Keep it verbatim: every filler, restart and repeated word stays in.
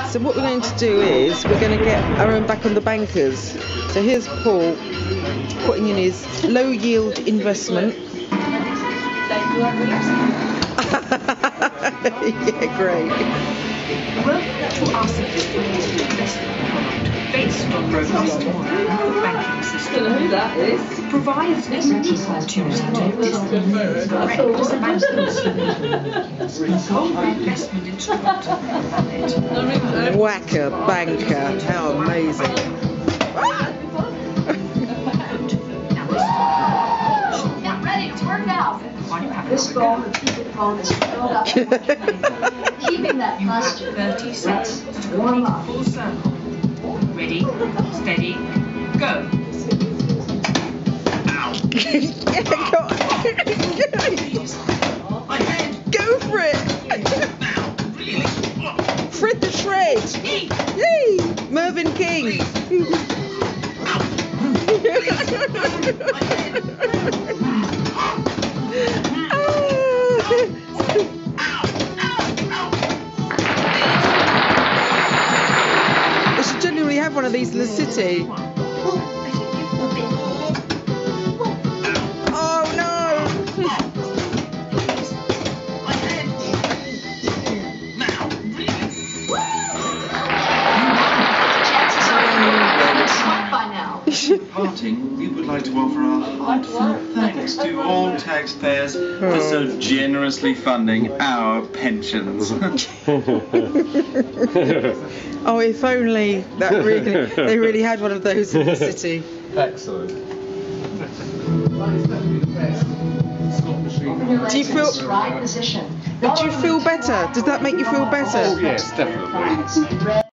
So what we're going to do is we're going to get our own back on the bankers. So here's Paul putting in his low yield investment. Yeah, great. Welcome to our significant investment product based on robust model banking system. It provides necessary opportunity to invest in correct bankers. Control investment instrument valid. Whacker banker, how amazing. Get ready to work out. This ball, the Cupid ball is filled up. Keeping that posture. thirty seconds to Warm complete up. full circle. Ready, steady, go. Yeah, go, go for it. Fred the Shred. Yay! Mervyn King. They should genuinely have one of these in the city. Oh no! Parting, we would like to offer our heartfelt thanks to all taxpayers for so generously funding our pensions. Oh, if only that really they really had one of those in the city. Excellent. Do you feel? Right position. Do you feel better? Does that make you feel better? Oh yes, definitely.